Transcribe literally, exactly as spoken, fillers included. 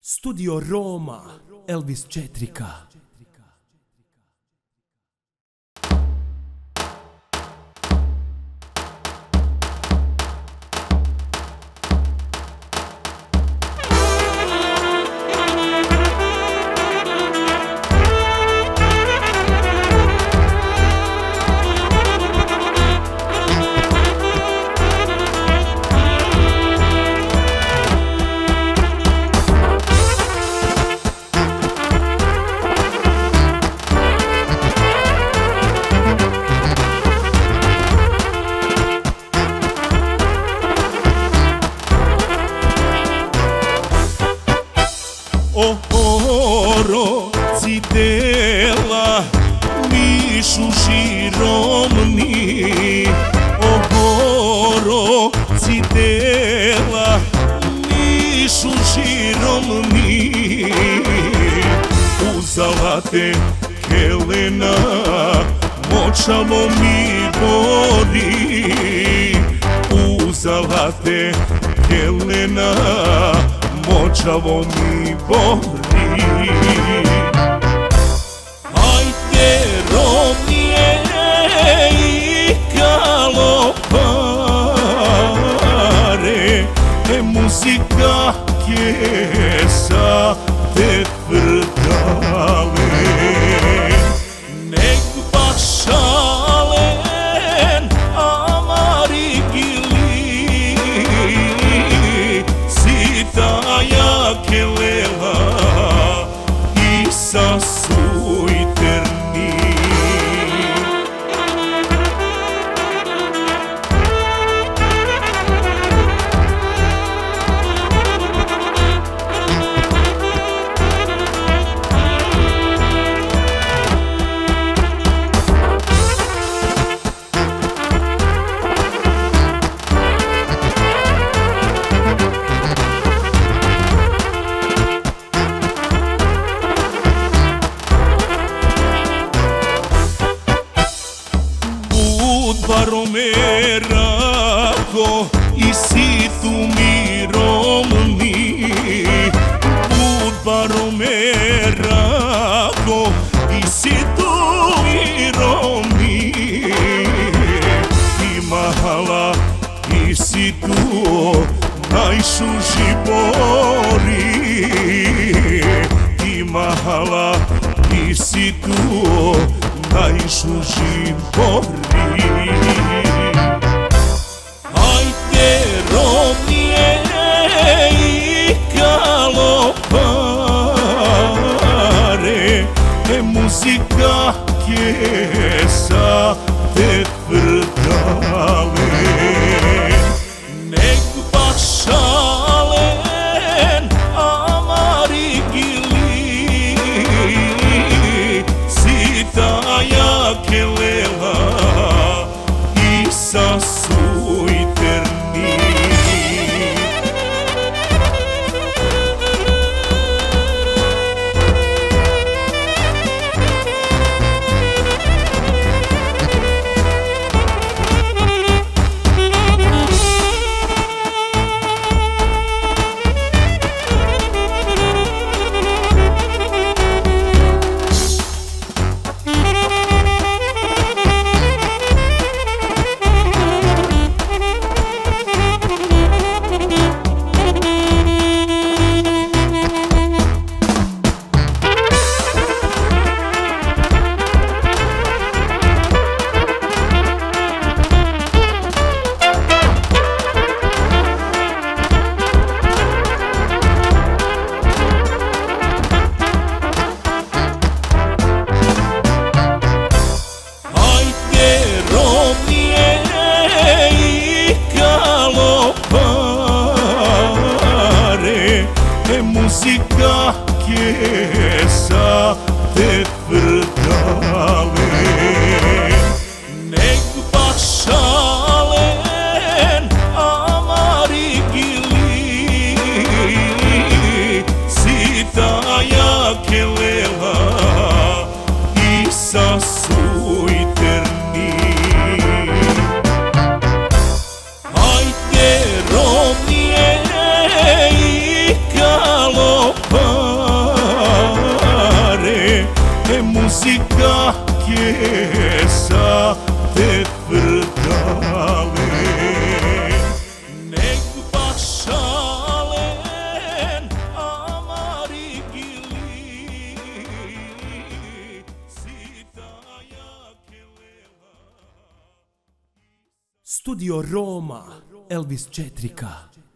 Studio Roma, Elvis četiri K. O oro citela mišu žiromni, o oro citela mišu žiromni, uzala te Helena, močalo mi bori, uzala te Helena, močavo mi bori. Ajde Romije i kalopare, e muzika kesa te tvrdale, nek bašalen amarigili, sitaja kelela i sasujterni. Baromerako i situ miromni, bud baromerako i situ miromni, i mahala i situ najšuži bori, i mahala i situ najšuži bori. Ajde Romije i kalopare, e muzika kesa te tvrdale, nek bašalen amarigili, sitaja kelela i sasujterni. Muzika kesa te tvrdale, nek bašalen amarigili, sitaja kelela i sasujterni. Ajde Romije i kalopare, si kahke sa te tvrdale. Nek bašalen amari gili sita jake lela. Studio Roma, Elvis četiri ka.